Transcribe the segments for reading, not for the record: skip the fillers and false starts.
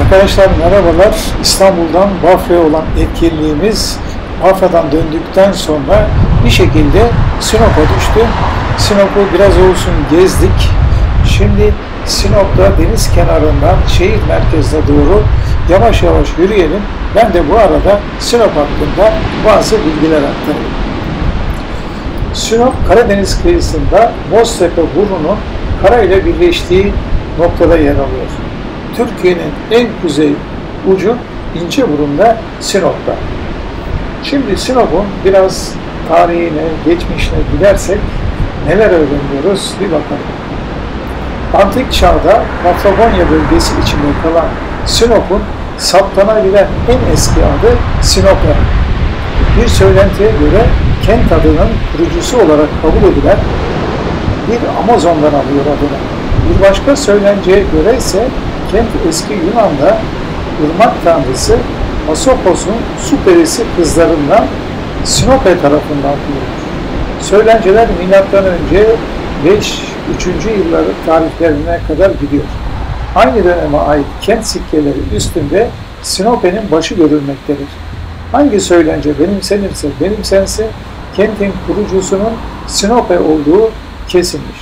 Arkadaşlar merhabalar. İstanbul'dan Bafra'ya olan etkinliğimiz Bafra'dan döndükten sonra bir şekilde Sinop'a düştü. Sinop'u biraz olsun gezdik. Şimdi Sinop'ta deniz kenarından şehir merkezine doğru yavaş yavaş yürüyelim. Ben de bu arada Sinop hakkında bazı bilgiler aktarayım. Sinop, Karadeniz kıyısında Boztepe burnunun karayla birleştiği noktada yer alıyor. Türkiye'nin en kuzey ucu İnceburun'da Sinop'ta. Şimdi Sinop'un biraz tarihine, geçmişine gidersek neler öğreniyoruz bir bakalım. Antik çağda Paflagonya bölgesi içinde kalan Sinop'un saptanabilen en eski adı Sinope. Bir söylentiye göre kent adının kurucusu olarak kabul edilen bir Amazon'dan alıyor adını. Bir başka söylenceye göre ise kent eski Yunan'da ırmak tanrısı Asopos'un su perisi kızlarından Sinope tarafından kurulmuş. Söylenceler M.Ö. 5-3. yılları tarihlerine kadar gidiyor. Aynı döneme ait kent sikkeleri üstünde Sinope'nin başı görülmektedir. Hangi söylence benimsenirse benimsense kentin kurucusunun Sinope olduğu kesinmiş.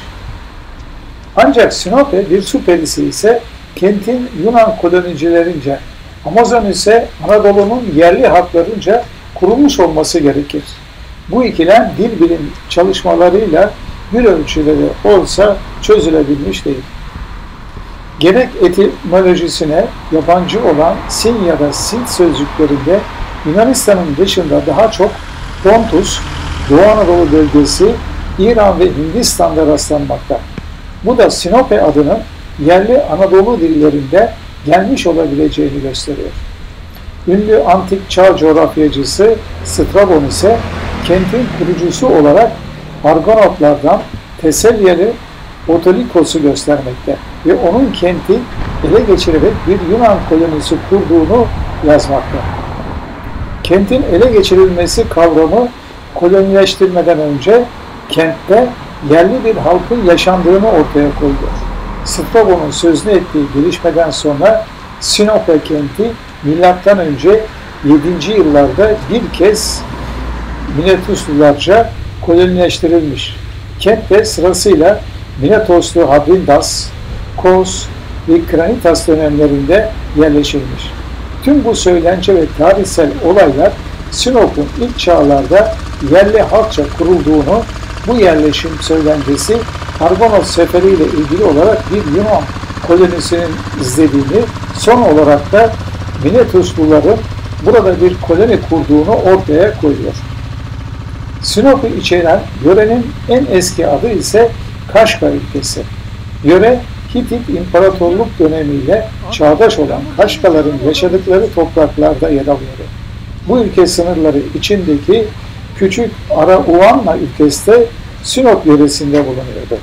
Ancak Sinope bir su perisi ise kentin Yunan kolonicilerince, Amazon ise Anadolu'nun yerli halklarınca kurulmuş olması gerekir. Bu ikilem dil bilim çalışmalarıyla bir ölçüde de olsa çözülebilmiş değil. Gerek etimolojisine yabancı olan Sin ya da Sint sözcüklerinde Yunanistan'ın dışında daha çok Pontus, Doğu Anadolu bölgesi, İran ve Hindistan'da rastlanmakta. Bu da Sinope adının yerli Anadolu dillerinde gelmiş olabileceğini gösteriyor. Ünlü antik çağ coğrafyacısı Strabon ise kentin kurucusu olarak Argonotlardan Teselyeli Otolikos'u göstermekte ve onun kenti ele geçirerek bir Yunan kolonisi kurduğunu yazmakta. Kentin ele geçirilmesi kavramı kolonileştirmeden önce kentte yerli bir halkın yaşandığını ortaya koyuyor. Strabon'un sözünü ettiği gelişmeden sonra Sinope kenti M.Ö. 7. yıllarda bir kez Miletoslularca kolonileştirilmiş. Kentte sırasıyla Miletoslu Hadrindas, Kos ve Kranitas dönemlerinde yerleşilmiş. Tüm bu söylence ve tarihsel olaylar Sinop'un ilk çağlarda yerli halkça kurulduğunu, bu yerleşim söylencesi Argonos seferi ile ilgili olarak bir Yunan kolonisinin izlediğini, son olarak da Miletosluların burada bir koloni kurduğunu ortaya koyuyor. Sinop'u içeren yörenin en eski adı ise Kaşgar ülkesi. Yöre, Hitit İmparatorluk dönemiyle çağdaş olan Kaşgaların yaşadıkları topraklarda yer alıyor. Bu ülke sınırları içindeki küçük Arauanna ülkesi de Sinop yöresinde bulunuyordu.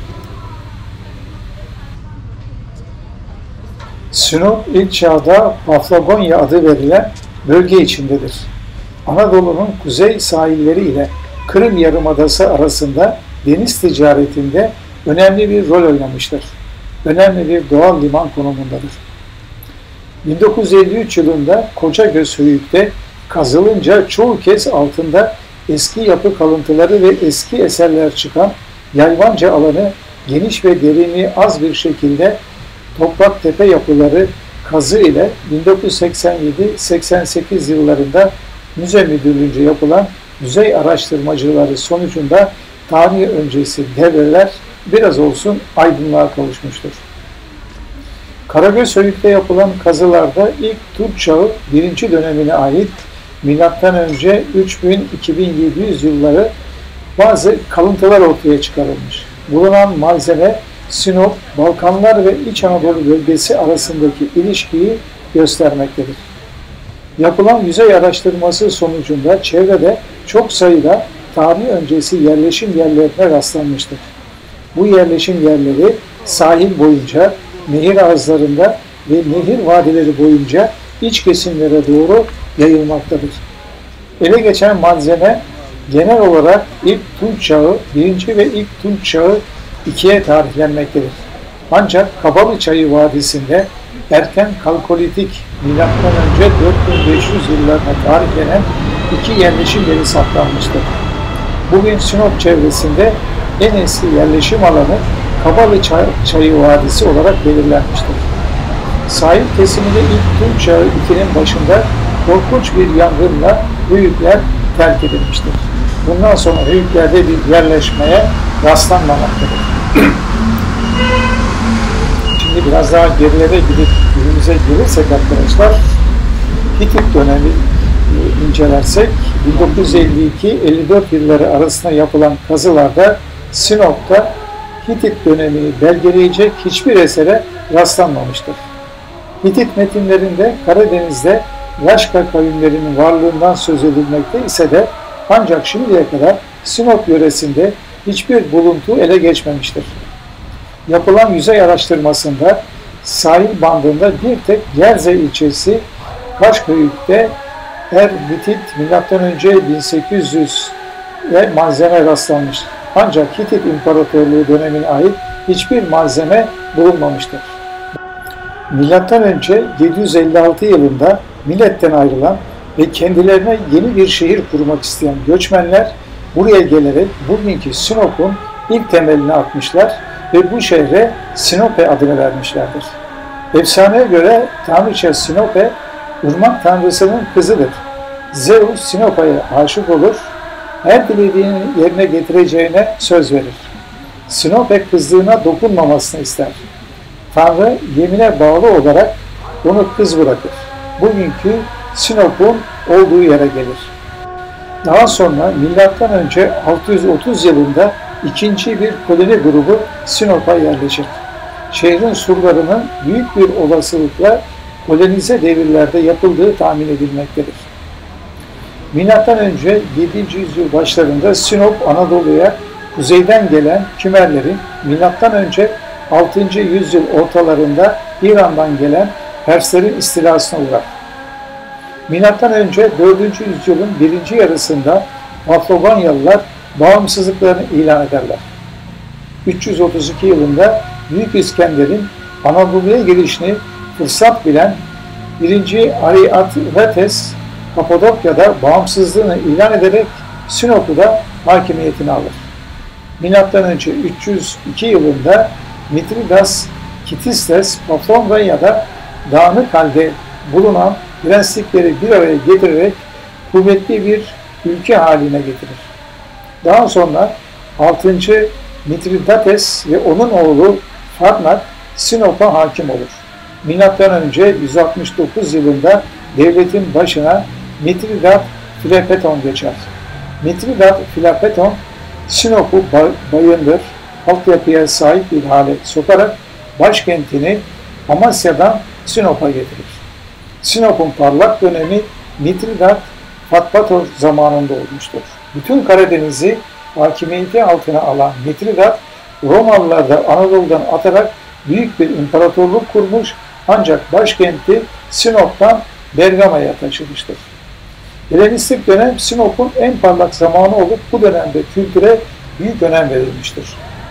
Sinop ilk çağda Paflagonya adı verilen bölge içindedir. Anadolu'nun kuzey sahilleri ile Kırım Yarımadası arasında deniz ticaretinde önemli bir rol oynamıştır. Önemli bir doğal liman konumundadır. 1953 yılında Kocagözhöyük'te kazılınca çoğu kez altında eski yapı kalıntıları ve eski eserler çıkan Yayvanca alanı geniş ve derinliği az bir şekilde toprak tepe yapıları kazı ile 1987-88 yıllarında müze müdürlüğünce yapılan müze araştırmacıları sonucunda tarih öncesi devreler biraz olsun aydınlığa kavuşmuştur. Karagözhöyük'te yapılan kazılarda ilk Türk çağı 1. dönemine ait M.Ö. 3000-2700 yılları bazı kalıntılar ortaya çıkarılmış. Bulunan malzeme Sinop, Balkanlar ve İç Anadolu bölgesi arasındaki ilişkiyi göstermektedir. Yapılan yüzey araştırması sonucunda çevrede çok sayıda tarih öncesi yerleşim yerlerine rastlanmıştır. Bu yerleşim yerleri sahil boyunca, nehir ağızlarında ve nehir vadileri boyunca iç kesimlere doğru yayılmaktadır. Ele geçen malzeme genel olarak ilk Tunç Çağı 1. ve ilk Tunç Çağı 2'ye tarihlenmektedir. Ancak Kabalı Çayı Vadisi'nde erken Kalkolitik M.Ö. 4500 yıllarına tarihlenen iki yerleşim yeri saptanmıştır. Bugün Sinop çevresinde en eski yerleşim alanı Kabalı Çayı Vadisi olarak belirlenmiştir. Sahil kesiminde ilk Tunç Çağı 2'nin başında korkunç bir yangınla Höyükler terk edilmiştir. Bundan sonra Höyükler'de bir yerleşmeye rastlanmamaktadır. Şimdi biraz daha gerilere gidip günümüze gelirsek arkadaşlar, Hitit dönemi incelersek 1952-54 yılları arasında yapılan kazılarda Sinop'ta Hitit dönemini belgeleyecek hiçbir esere rastlanmamıştır. Hitit metinlerinde Karadeniz'de Laşka kavimlerinin varlığından söz edilmekte ise de ancak şimdiye kadar Sinop yöresinde hiçbir buluntu ele geçmemiştir. Yapılan yüzey araştırmasında sahil bandında bir tek Gerze ilçesi Kaşköyük'te Hitit M.Ö. 1800 ve malzeme rastlanmış. Ancak Hitit İmparatorluğu dönemine ait hiçbir malzeme bulunmamıştır. M.Ö. 756 yılında milletten ayrılan ve kendilerine yeni bir şehir kurmak isteyen göçmenler buraya gelerek bugünkü Sinop'un ilk temelini atmışlar ve bu şehre Sinope adını vermişlerdir. Efsaneye göre tanrıça Sinope, ırmak tanrısının kızıdır. Zeus Sinopa'ya aşık olur, her dilediğini yerine getireceğine söz verir. Sinope kızlığına dokunmamasını ister. Tanrı yemine bağlı olarak onu kız bırakır. Bugünkü Sinop'un olduğu yere gelir. Daha sonra M.Ö. 630 yılında ikinci bir koloni grubu Sinop'a yerleşir. Şehrin surlarının büyük bir olasılıkla kolonize devirlerde yapıldığı tahmin edilmektedir. M.Ö. 7. yüzyıl başlarında Sinop, Anadolu'ya kuzeyden gelen Kümerlerin, M.Ö. 6. yüzyıl ortalarında İran'dan gelen Perslerin istilasına uğrar. M.Ö. 4. yüzyılın birinci yarısında Afroganyalılar bağımsızlıklarını ilan ederler. 332 yılında Büyük İskender'in Anadolu'ya girişini fırsat bilen 1. Ariarathes Kapadokya'da bağımsızlığını ilan ederek Sinop'u da hakimiyetine alır. M.Ö. 302 yılında Mitridas Kitistes Paphlagonia'da dağınık halde bulunan prenslikleri bir araya getirerek kuvvetli bir ülke haline getirir. Daha sonra 6. Mitridates ve onun oğlu Farnak Sinop'a hakim olur. M.Ö. 169 yılında devletin başına Mitridat Filopeton geçer. Mitridat Filopeton Sinop'u bayındır, altyapıya sahip bir hale sokarak başkentini Amasya'dan Sinop'a getirir. Sinop'un parlak dönemi Mitridat Fatpator zamanında olmuştur. Bütün Karadeniz'i hakimiyeti altına alan Mitridat, Romalılar da Anadolu'dan atarak büyük bir imparatorluk kurmuş, ancak başkenti Sinop'tan Bergama'ya taşımıştır. Helenistik dönem Sinop'un en parlak zamanı olup bu dönemde kültüre büyük önem verilmiştir.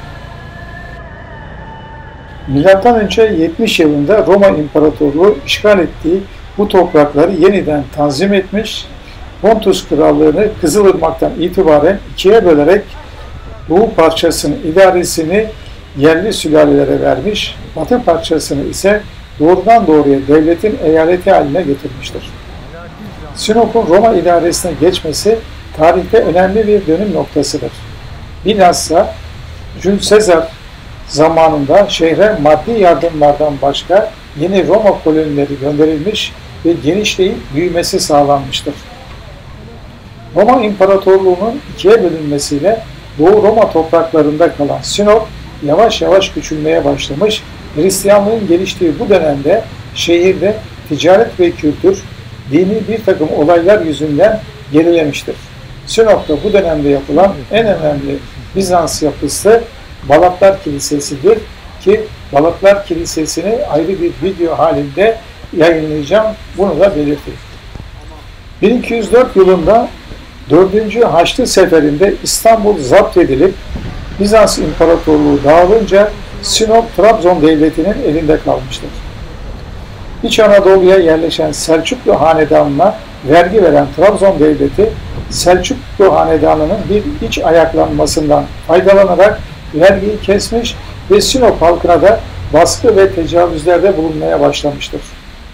M.Ö. 70 yılında Roma İmparatorluğu işgal ettiği bu toprakları yeniden tanzim etmiş, Pontus Krallığı'nı Kızılırmak'tan itibaren ikiye bölerek doğu parçasının idaresini yerli sülalelere vermiş, batı parçasını ise doğrudan doğruya devletin eyaleti haline getirmiştir. Sinop'un Roma idaresine geçmesi tarihte önemli bir dönüm noktasıdır. Bilhassa Jules Caesar zamanında şehre maddi yardımlardan başka yeni Roma kolonileri gönderilmiş ve genişleyip büyümesi sağlanmıştır. Roma İmparatorluğu'nun ikiye bölünmesiyle Doğu Roma topraklarında kalan Sinop yavaş yavaş küçülmeye başlamış, Hristiyanlığın geliştiği bu dönemde şehirde ticaret ve kültür, dini bir takım olaylar yüzünden gerilemiştir. Sinop'ta bu dönemde yapılan en önemli Bizans yapısı Balatlar Kilisesi'dir ki Balatlar Kilisesi'ni ayrı bir video halinde yayınlayacağım. Bunu da belirteyim. 1204 yılında 4. Haçlı Seferi'nde İstanbul zapt edilip Bizans İmparatorluğu dağılınca Sinop Trabzon Devleti'nin elinde kalmıştır. İç Anadolu'ya yerleşen Selçuklu Hanedanı'na vergi veren Trabzon Devleti, Selçuklu Hanedanı'nın bir iç ayaklanmasından faydalanarak vergiyi kesmiş ve Sinop halkına da baskı ve tecavüzlerde bulunmaya başlamıştır.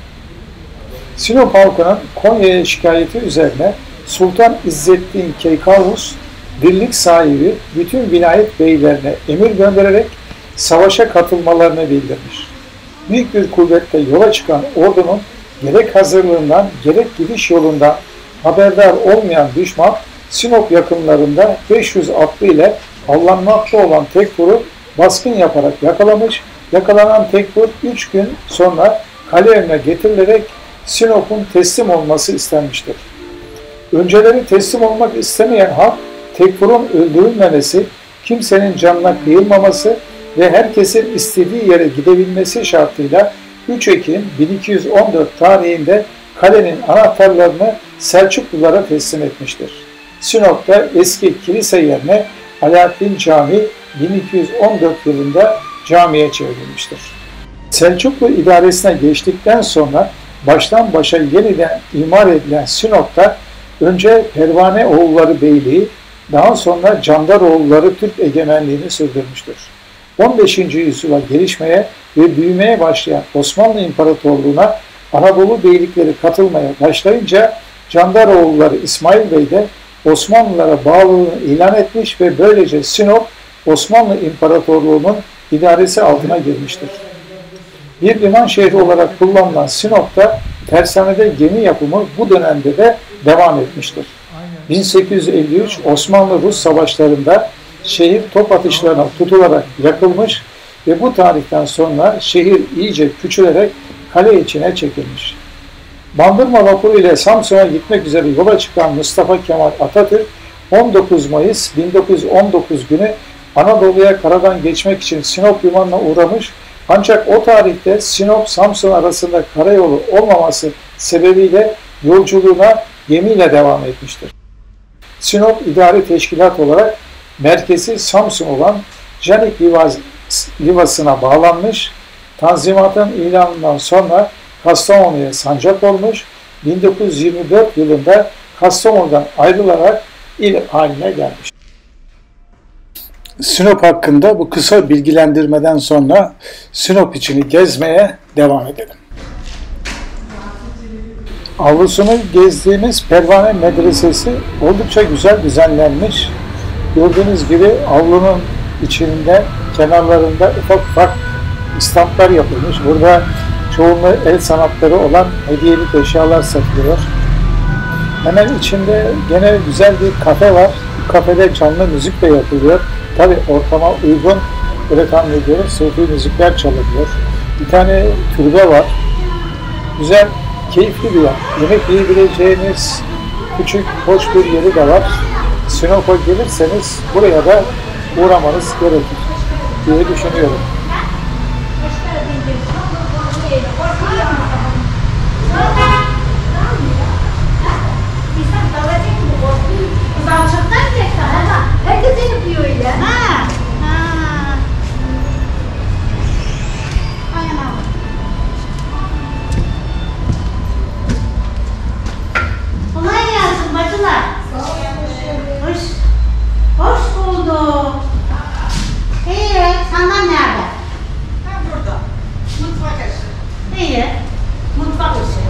Sinop halkının Konya'ya şikayeti üzerine Sultan İzzettin Keykavus, birlik sahibi bütün vilayet beylerine emir göndererek savaşa katılmalarını bildirmiş. Büyük bir kuvvetle yola çıkan ordunun gerek hazırlığından gerek gidiş yolundan haberdar olmayan düşman, Sinop yakınlarında 500 atlı ile avlanmakta olan Tekfur'u baskın yaparak yakalamış. Yakalanan Tekfur 3 gün sonra kale önüne getirilerek Sinop'un teslim olması istenmiştir. Önceleri teslim olmak istemeyen halk, Tekfur'un öldürülmemesi, kimsenin canına kıyılmaması ve herkesin istediği yere gidebilmesi şartıyla 3 Ekim 1214 tarihinde kalenin anahtarlarını Selçuklulara teslim etmiştir. Sinop'ta eski kilise yerine Alaaddin Camii 1214 yılında camiye çevrilmiştir. Selçuklu idaresine geçtikten sonra baştan başa yeniden imar edilen Sinop'ta önce Pervaneoğulları Beyliği, daha sonra Candaroğulları Türk egemenliğini sürdürmüştür. 15. yüzyıla gelişmeye ve büyümeye başlayan Osmanlı İmparatorluğu'na Anadolu beylikleri katılmaya başlayınca Candaroğulları İsmail Bey de Osmanlılara bağlılığını ilan etmiş ve böylece Sinop, Osmanlı İmparatorluğu'nun idaresi altına girmiştir. Bir liman şehri olarak kullanılan Sinop'ta tersanede gemi yapımı bu dönemde de devam etmiştir. 1853 Osmanlı-Rus savaşlarında şehir top atışlarına tutularak yakılmış ve bu tarihten sonra şehir iyice küçülerek kale içine çekilmiş. Bandırma vapuru ile Samsun'a gitmek üzere yola çıkan Mustafa Kemal Atatürk 19 Mayıs 1919 günü Anadolu'ya karadan geçmek için Sinop limanına uğramış, ancak o tarihte Sinop-Samsun arasında karayolu olmaması sebebiyle yolculuğuna gemiyle devam etmiştir. Sinop İdari Teşkilat olarak merkezi Samsun olan Canik Livası'na bağlanmış, Tanzimat'ın ilanından sonra Kastamonu'ya sancak olmuş, 1924 yılında Kastamonu'dan ayrılarak il haline gelmiş. Sinop hakkında bu kısa bilgilendirmeden sonra Sinop içini gezmeye devam edelim. Avlusunu gezdiğimiz Pervane Medresesi oldukça güzel düzenlenmiş. Gördüğünüz gibi avlunun içinde, kenarlarında ufak ufak istamplar yapılmış. Burada çoğunluğu el sanatları olan hediyelik eşyalar satılıyor. Hemen içinde gene güzel bir kafe var. Bu kafede canlı müzik de yapılıyor. Tabi ortama uygun, böyle tahmin ediyorum, sufi müzikler çalınıyor. Bir tane türbe var. Güzel, keyifli bir yer. Yemek yiyebileceğiniz küçük, hoş bir yeri de var. Sinop'a gelirseniz buraya da uğramanız gerekir diye düşünüyorum. Herkes yapıyor öyle. Kolay gelsin bacılar. Hoş bulduk. Senden nerede? Ben burada. Mutfak işi. İyi. Mutfak işi.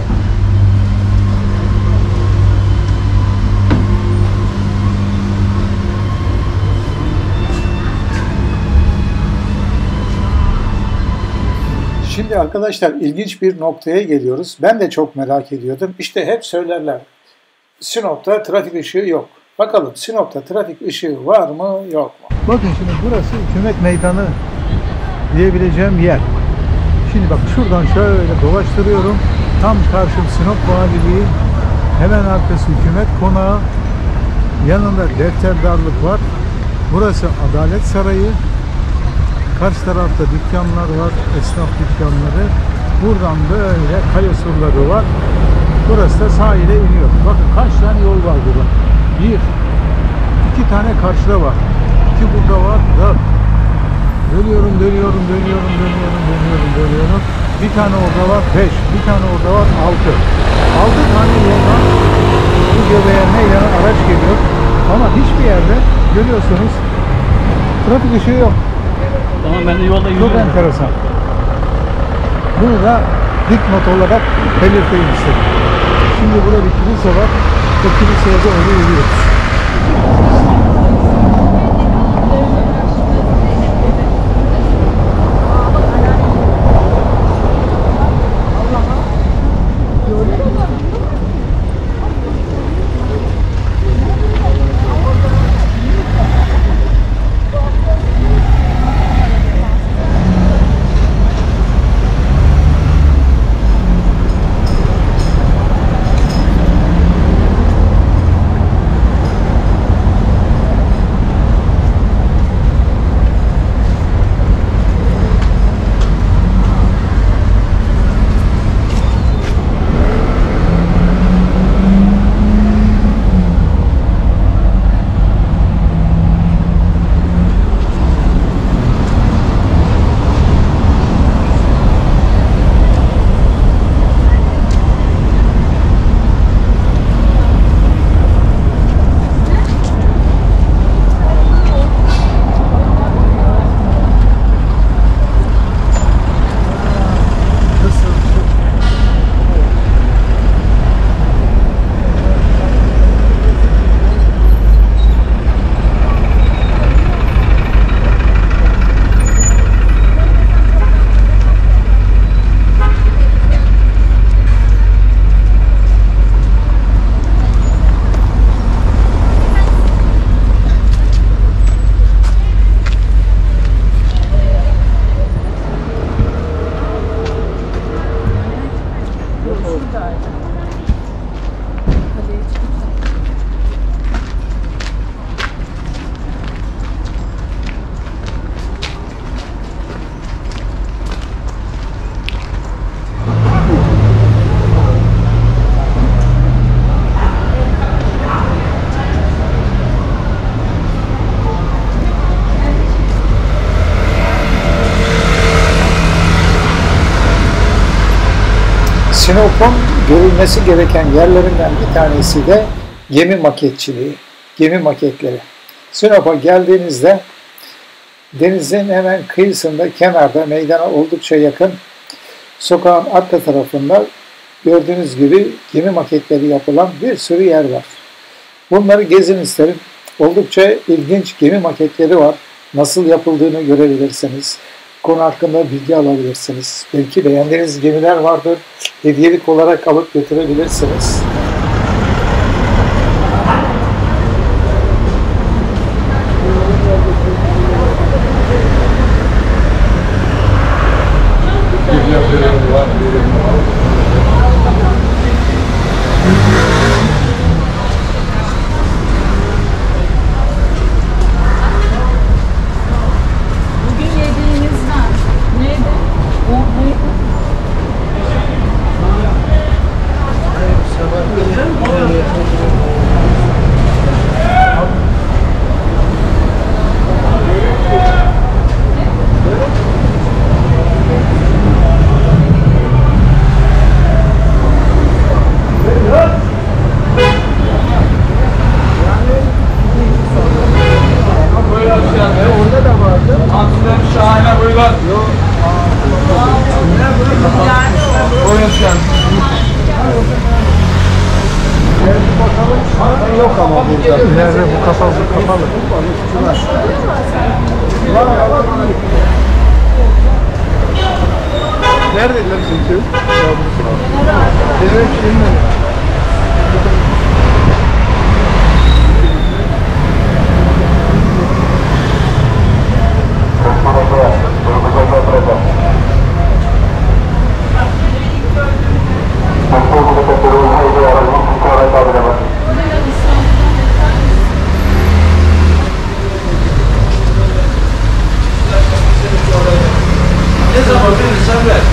Şimdi arkadaşlar ilginç bir noktaya geliyoruz. Ben de çok merak ediyordum. İşte hep söylerler, Sinop'ta trafik ışığı yok. Bakalım Sinop'ta trafik ışığı var mı yok mu? Bakın şimdi burası hükümet meydanı diyebileceğim yer. Şimdi bak şuradan şöyle dolaştırıyorum. Tam karşım Sinop Valiliği. Hemen arkası hükümet konağı. Yanında defterdarlık var. Burası Adalet Sarayı. Karşı tarafta dükkanlar var. Esnaf dükkanları. Buradan böyle kale surları var. Burası da sahile iniyor. Bakın kaç tane yol var burada. 1, 2 tane karşıda var. 2 burada var. 4. Dönüyorum. bir tane orada var 5, bir tane orada var 6. 6 tane yoldan bu göbeğe meydana araç geliyor. Ama hiçbir yerde görüyorsunuz trafik ışığı yok. Tamam, ben de yolda Çok yürüyorum. enteresan. Bunu da dipnot olarak belirteyim istedim. Şimdi burada bir kilise var. O kiliseye doğru yürüyoruz. Sinop'un görülmesi gereken yerlerinden bir tanesi de gemi maketçiliği, gemi maketleri. Sinop'a geldiğinizde denizin hemen kıyısında, kenarda, meydana oldukça yakın, sokağın arka tarafında gördüğünüz gibi gemi maketleri yapılan bir sürü yer var. Bunları gezin isterim. Oldukça ilginç gemi maketleri var. Nasıl yapıldığını görebilirsiniz. Konu hakkında bilgi alabilirsiniz. Belki beğendiğiniz gemiler vardır. Hediyelik olarak alıp götürebilirsiniz. Bugün yediğiniz neydi? O neydi? Orada da vardı. Antrenör şahane buyurlar. Buyurun şu an. Yok ama burada. İleride bu kapalı. Neredeydiler çünkü? Evet, şimdi. Ne zaman verirsen ver.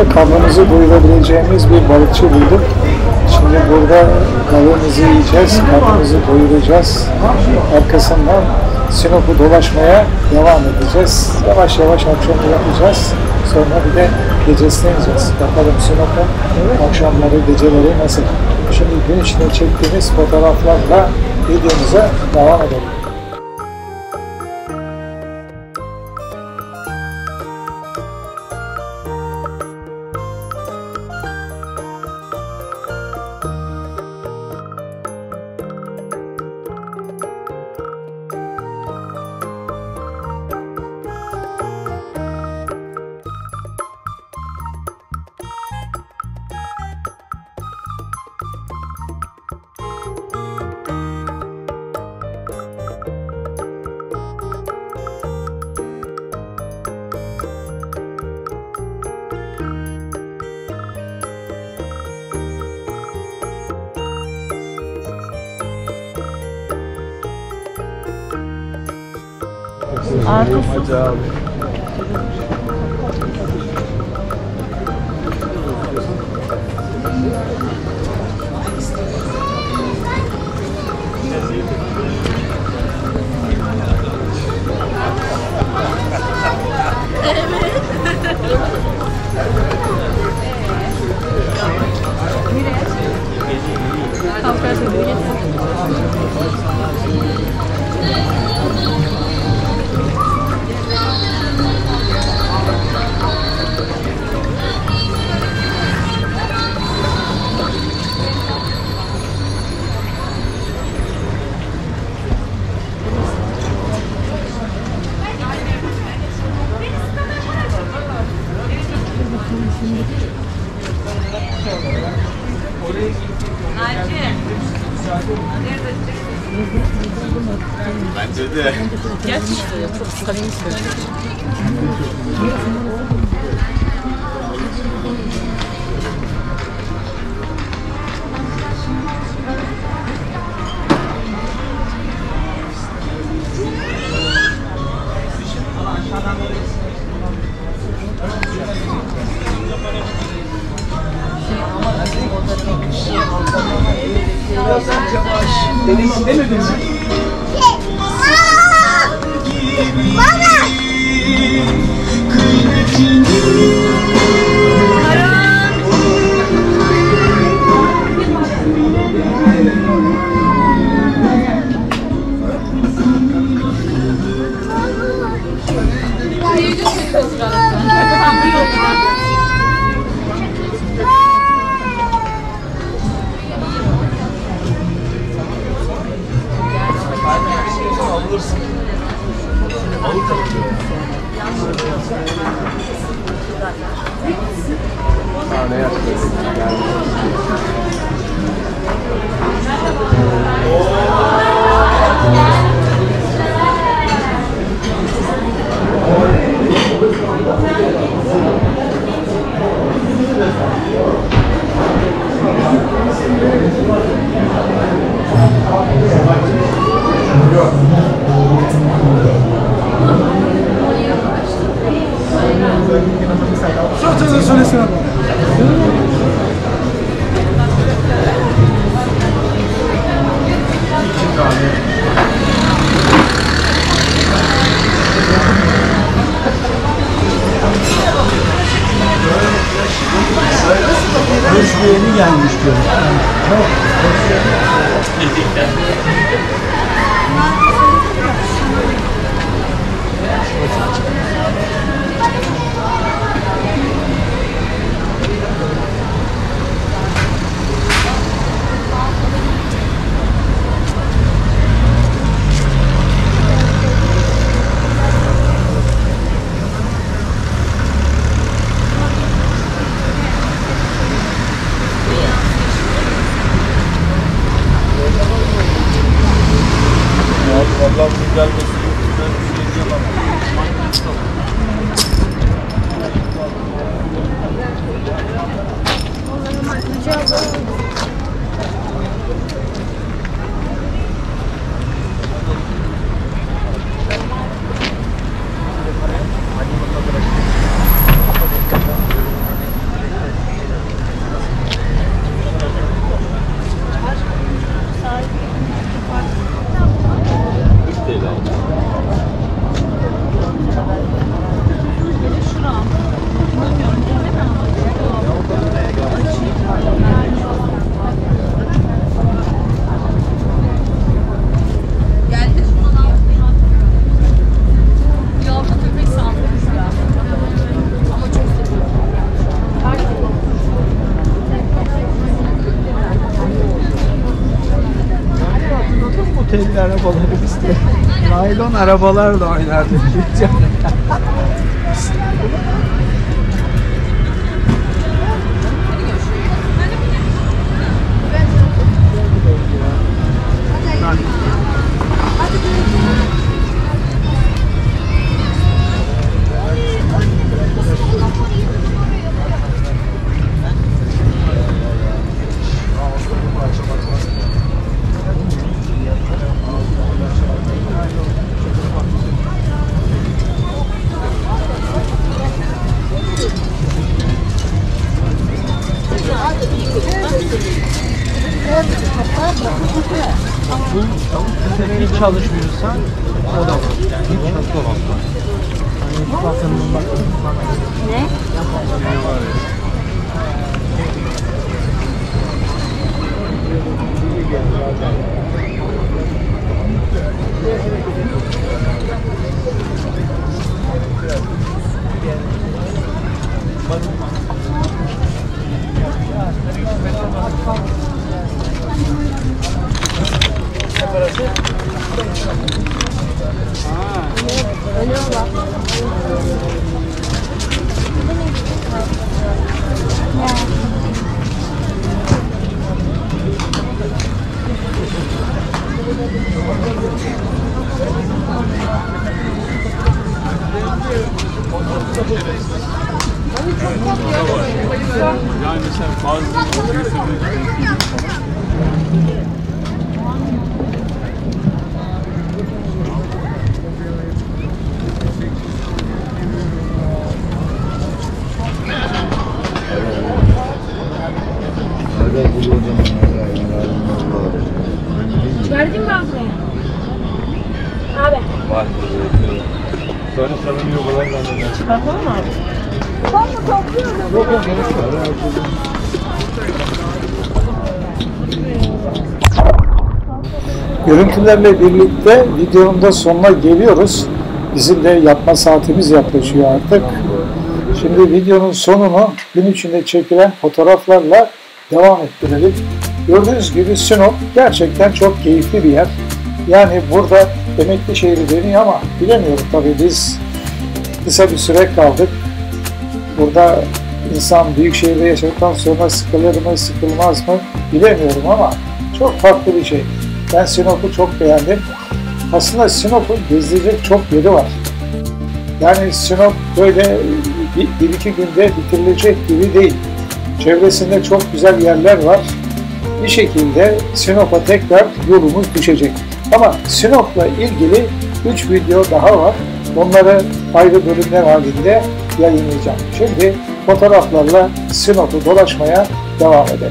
karnımızı doyurabileceğimiz bir balıkçı bulduk. Şimdi burada balığımızı yiyeceğiz, karnımızı doyuracağız. Arkasından Sinop'u dolaşmaya devam edeceğiz. Yavaş yavaş akşamı yapacağız. Sonra bir de gecesine ineceğiz. Bakalım Sinop'un akşamları, geceleri nasıl? Şimdi gün içinde çektiğimiz fotoğraflarla videomuza devam edelim. Artı su. Bence de. Gerçekten çok samimi söylüyorum. Deniz demedin mi? Yeni gelmiş diyorum. Vallahi bu gelmesi güzel bir şey diyemem. Telli arabaları bizde. Naylon arabalarla oynardık. Hiç çalışmıyorsan o da var. Hiç çalışmıyorsan. Ne? Yani sen bazı Verdin mi abi? Abi. var. Sonra salınıyor falan zanneder. Çıkartalım mı abi? Ben mi topluyorum? Görüntülerle birlikte videonun da sonuna geliyoruz. Bizim de yatma saatimiz yaklaşıyor artık. Şimdi videonun sonunu gün içinde çekilen fotoğraflarla devam ettirelim. Gördüğünüz gibi Sinop gerçekten çok keyifli bir yer. Yani burada emekli şehri deniyor ama bilemiyorum tabii, biz kısa bir süre kaldık. Burada insan büyük şehirde yaşadıktan sonra sıkılır mı sıkılmaz mı bilemiyorum ama çok farklı bir şey. Ben Sinop'u çok beğendim. Aslında Sinop'un gezilecek çok yeri var. Yani Sinop böyle bir iki günde bitirilecek gibi değil. Çevresinde çok güzel yerler var. Bir şekilde Sinop'a tekrar yolumuz düşecek. Ama Sinop'la ilgili 3 video daha var. Onları ayrı bölümler halinde yayınlayacağım. Şimdi fotoğraflarla Sinop'u dolaşmaya devam edelim.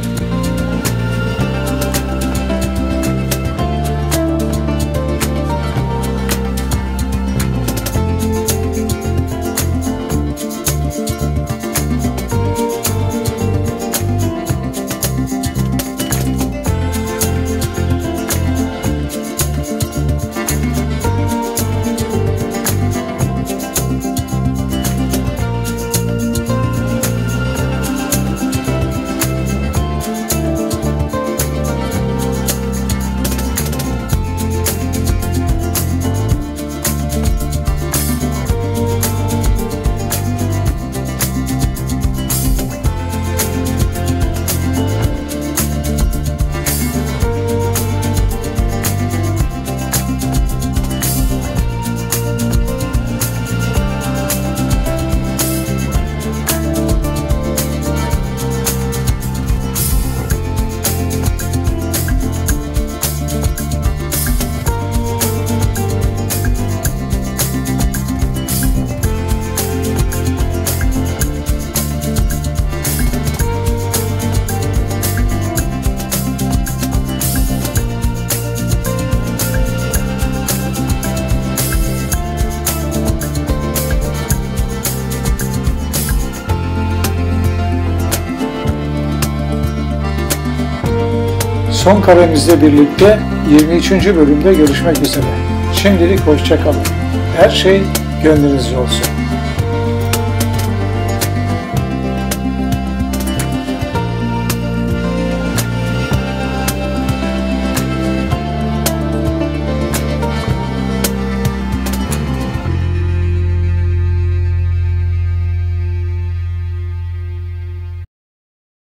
Son karemizle birlikte 23. bölümde görüşmek üzere. Şimdilik hoşça kalın. Her şey gönlünüzce olsun.